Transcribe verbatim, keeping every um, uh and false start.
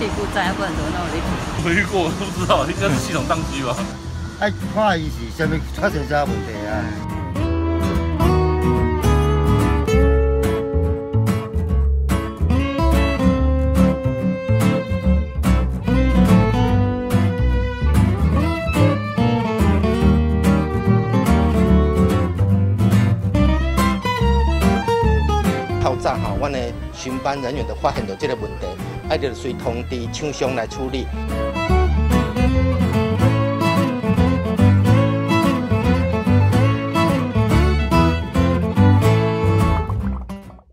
屁股在，不然怎么那么离谱？ 没遇过，我都不知道，应该是系统宕机吧。 哎，看伊是啥物出现啥问题啊？ 透早吼，阮的巡班人员就发现到这个问题，爱就随通知厂商来处理。